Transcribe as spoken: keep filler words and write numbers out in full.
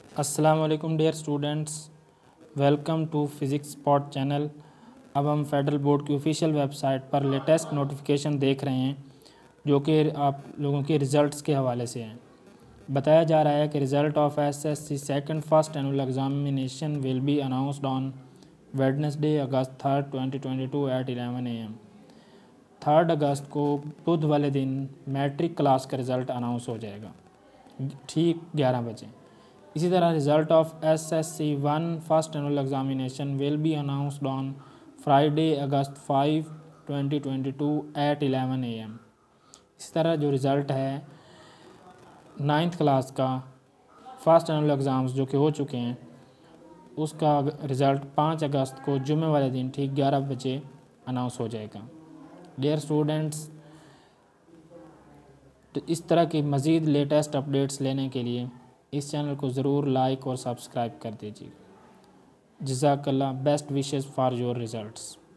अस्सलाम वालेकुम dear students, welcome to physics spot channel. अब हम फेडरल बोर्ड की ऑफिशियल वेबसाइट पर लेटेस्ट नोटिफिकेशन देख रहे हैं जो कि आप लोगों के रिज़ल्ट्स के हवाले से हैं। बताया जा रहा है कि result of SSC second first annual examination will be announced on Wednesday August third twenty twenty two at eleven A M. Third अगस्त को बुध वाले दिन मैट्रिक क्लास का रिज़ल्ट अनाउंस हो जाएगा ठीक ग्यारह बजे। इसी तरह result of S S C one first annual examination will be announced on Friday August five twenty twenty two at eleven A M. इसी तरह जो रिज़ल्ट है नाइन्थ क्लास का फर्स्ट एनुअल एग्ज़ाम्स जो कि हो चुके हैं उसका रिज़ल्ट पाँच अगस्त को जुमे वाले दिन ठीक ग्यारह बजे अनाउंस हो जाएगा। डियर स्टूडेंट्स, तो इस तरह की मज़ीद लेटेस्ट अपडेट्स लेने के लिए इस चैनल को ज़रूर लाइक और सब्सक्राइब कर दीजिए। जज़ाकल्लाह, best wishes for your results.